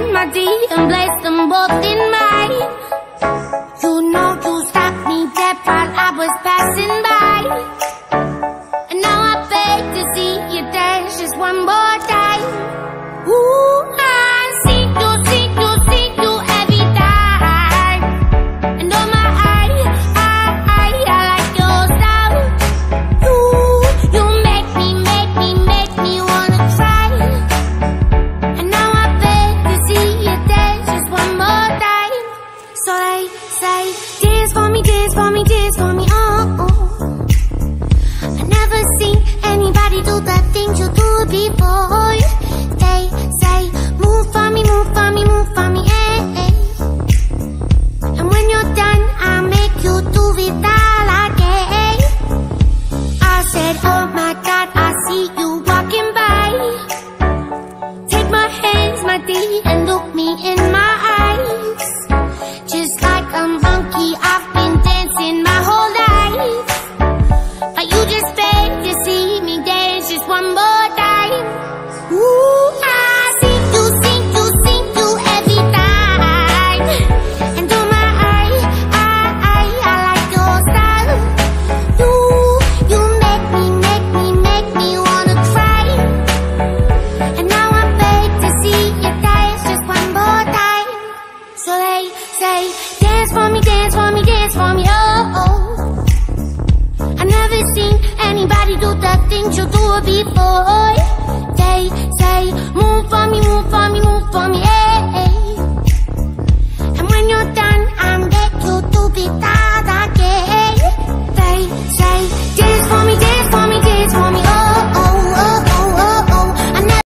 hand my D and place them both in mine. You know you stopped me dead while I was passing by. And now I beg to see you dance just one more time. Ooh, I see you every time. And oh my, I like your style. You make me wanna cry. And now I beg to see you dance just one more time. So they say, dance for me, dance for me, dance for me, oh. I never seen anybody do the things you do before. They say, move for me, move for me, move for me, eh. And when you're done, I'll make you do it all again. I said, oh my God, I see you walking by. Take my hands, my D, and look me in my eyes. Just like a monkey, I've been dancing my whole life. But you just beg to see me dance just one more time. Ooh, I see you every time. And oh my, I like your style. You make me wanna cry. And now I beg to see you dance just one more time. So they say, dance for me, dance for me, dance for me, oh. I never seen anybody do the things you do before. They say, move for me, move for me, move for me,